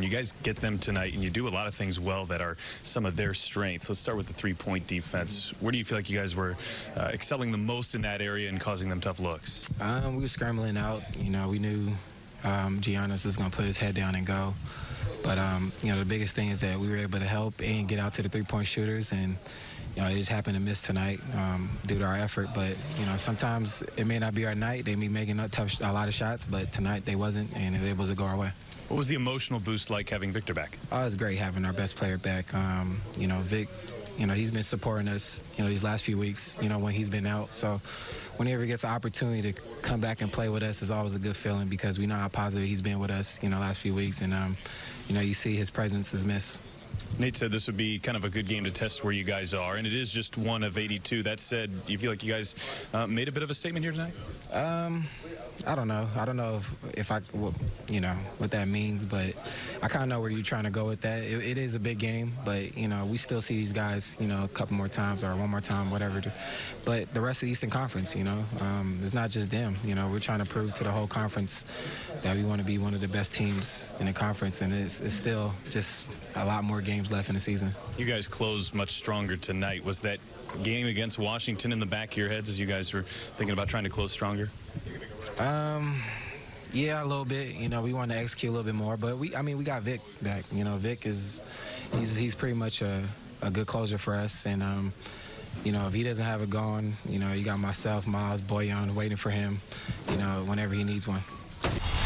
You guys get them tonight, and you do a lot of things well that are some of their strengths. Let's start with the three-point defense. Where do you feel like you guys were excelling the most in that area and causing them tough looks? We were scrambling out. We knew Giannis was going to put his head down and go. But, the biggest thing is that we were able to help and get out to the three-point shooters, and it just happened to miss tonight due to our effort. But, sometimes it may not be our night. They be making a lot of shots, but tonight they wasn't, and it was able to go our way. What was the emotional boost like having Victor back? Oh, it was great having our best player back. Vic, he's been supporting us, these last few weeks, when he's been out. So whenever he gets the opportunity to come back and play with us, it's always a good feeling because we know how positive he's been with us, last few weeks. And, you see his presence is missed. Nate said this would be kind of a good game to test where you guys are, and it is just one of 82. That said, do you feel like you guys made a bit of a statement here tonight? I don't know. I don't know if what that means, but I kind of know where you're trying to go with that. It is a big game, but, we still see these guys, a couple more times or one more time, whatever. But the rest of the Eastern Conference, it's not just them. We're trying to prove to the whole conference that we want to be one of the best teams in the conference, and it's still just a lot more games left in the season. You guys closed much stronger tonight. Was that game against Washington in the back of your heads as you guys were thinking about trying to close stronger? Yeah, a little bit. We want to execute a little bit more, but we got Vic back. Vic he's pretty much a good closer for us, and if he doesn't have it going, you got myself, Miles, Boyan waiting for him, whenever he needs one.